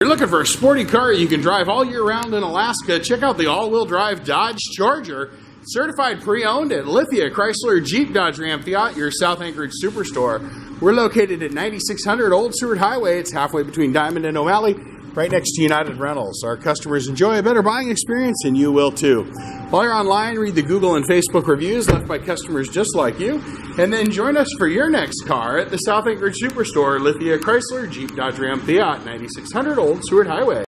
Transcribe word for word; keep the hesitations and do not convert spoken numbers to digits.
You're looking for a sporty car you can drive all year round in Alaska? Check out the all-wheel drive Dodge Charger, certified pre-owned at Lithia Chrysler Jeep Dodge Ram Fiat, your South Anchorage Superstore. We're located at ninety-six hundred Old Seward Highway. It's halfway between Diamond and O'Malley, right next to United Rentals. Our customers enjoy a better buying experience, and you will too. While you're online, read the Google and Facebook reviews left by customers just like you, and then join us for your next car at the South Anchorage Superstore, Lithia Chrysler Jeep Dodge Ram Fiat, ninety-six hundred Old Seward Highway.